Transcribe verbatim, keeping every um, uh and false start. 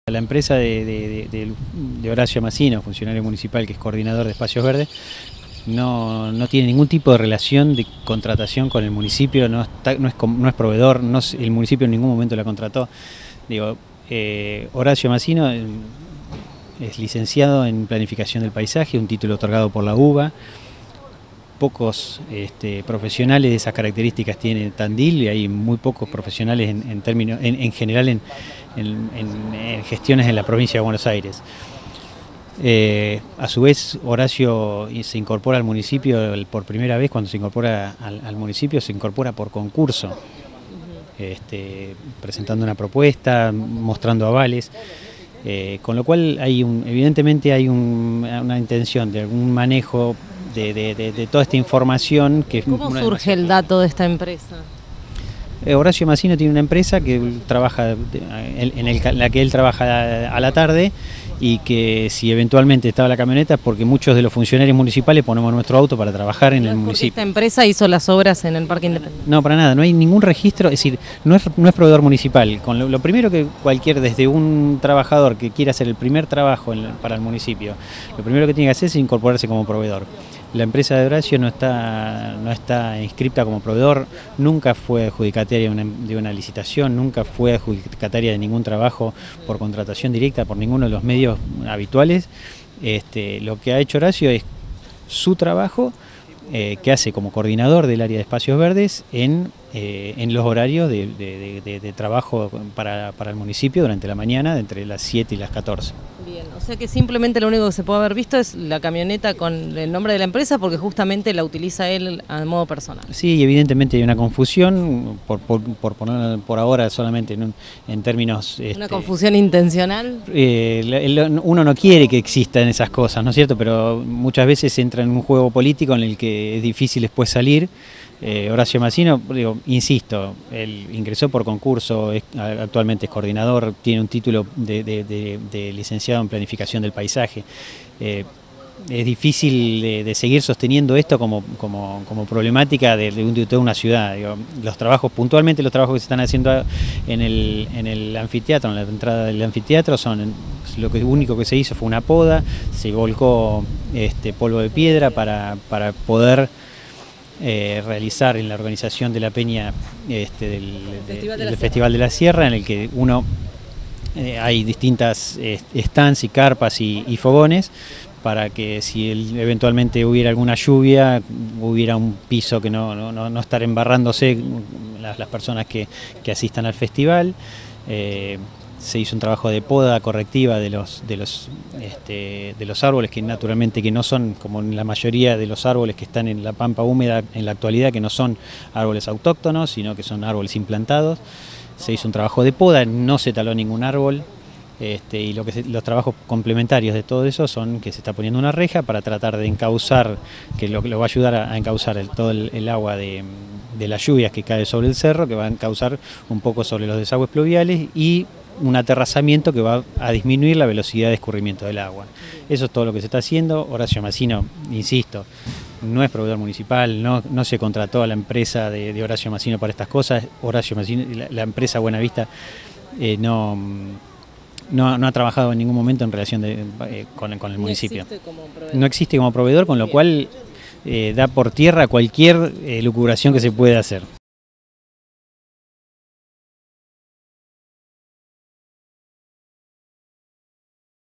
La empresa de, de, de, de Horacio Massino, funcionario municipal que es coordinador de espacios verdes, no, no tiene ningún tipo de relación de contratación con el municipio, no, está, no, es, no es proveedor, no, el municipio en ningún momento la contrató. Digo, eh, Horacio Massino es licenciado en planificación del paisaje, un título otorgado por la U B A. Pocos este, profesionales de esas características tiene Tandil y hay muy pocos profesionales en, en, términos, en, en general en, en, en, en gestiones en la provincia de Buenos Aires. Eh, a su vez, Horacio se incorpora al municipio por primera vez. Cuando se incorpora al, al municipio se incorpora por concurso, este, presentando una propuesta, mostrando avales. Eh, con lo cual hay un, evidentemente hay un, una intención de algún manejo De, de, de, de toda esta información. Que ¿Cómo surge el dato de esta empresa? Eh, Horacio Massino tiene una empresa que trabaja en, el, en la que él trabaja a la tarde, y que si eventualmente estaba la camioneta es porque muchos de los funcionarios municipales ponemos nuestro auto para trabajar en el municipio. ¿Esta empresa hizo las obras en el Parque Independencia? No, para nada, no hay ningún registro, es decir, no es, no es proveedor municipal. Con lo, lo primero que cualquier, desde un trabajador que quiera hacer el primer trabajo en, para el municipio, lo primero que tiene que hacer es incorporarse como proveedor. La empresa de Horacio no está, no está inscripta como proveedor, nunca fue adjudicataria de una, de una licitación, nunca fue adjudicataria de ningún trabajo por contratación directa por ninguno de los medios habituales. Este, lo que ha hecho Horacio es su trabajo, eh, que hace como coordinador del área de espacios verdes en, eh, en los horarios de, de, de, de trabajo para, para el municipio durante la mañana, entre las siete y las catorce. Bien, o sea que simplemente lo único que se puede haber visto es la camioneta con el nombre de la empresa, porque justamente la utiliza él a modo personal. Sí, evidentemente hay una confusión, por, por, por poner por ahora solamente en, en términos... ¿Una este, confusión intencional? Eh, uno no quiere que existan esas cosas, ¿no es cierto? Pero muchas veces entra en un juego político en el que es difícil después salir. Eh, Horacio Massino, digo, insisto, él ingresó por concurso, es, actualmente es coordinador, tiene un título de, de, de, de licenciado en planificación del paisaje. Eh, es difícil de, de seguir sosteniendo esto como, como, como problemática de, de, de toda una ciudad. Digo, los trabajos, puntualmente los trabajos que se están haciendo en el, en el anfiteatro, en la entrada del anfiteatro, son lo que, único que se hizo fue una poda, se volcó este, polvo de piedra para, para poder Eh, realizar en la organización de la peña este, del, de, Festival, de del Festival de la Sierra, en el que uno eh, hay distintas eh, stands y carpas y, y fogones, para que si el, eventualmente hubiera alguna lluvia, hubiera un piso que no, no, no, no estar embarrándose las, las personas que, que asistan al festival. Eh, Se hizo un trabajo de poda correctiva de los, de, los, este, de los árboles, que naturalmente que no son, como en la mayoría de los árboles que están en la pampa húmeda en la actualidad, que no son árboles autóctonos, sino que son árboles implantados. Se hizo un trabajo de poda, no se taló ningún árbol, este, y lo que se, los trabajos complementarios de todo eso son que se está poniendo una reja para tratar de encauzar, que lo, lo va a ayudar a, a encauzar el, todo el, el agua de, de las lluvias que cae sobre el cerro, que va a encauzar un poco sobre los desagües pluviales, y un aterrazamiento que va a disminuir la velocidad de escurrimiento del agua. Eso es todo lo que se está haciendo. Horacio Massino, insisto, no es proveedor municipal, no, no se contrató a la empresa de, de Horacio Massino para estas cosas. Horacio Massino, la, la empresa Buenavista eh, no, no, no ha trabajado en ningún momento en relación de, eh, con, con el municipio. No existe como proveedor. No existe como proveedor, con lo cual eh, da por tierra cualquier eh, lucubración que se pueda hacer.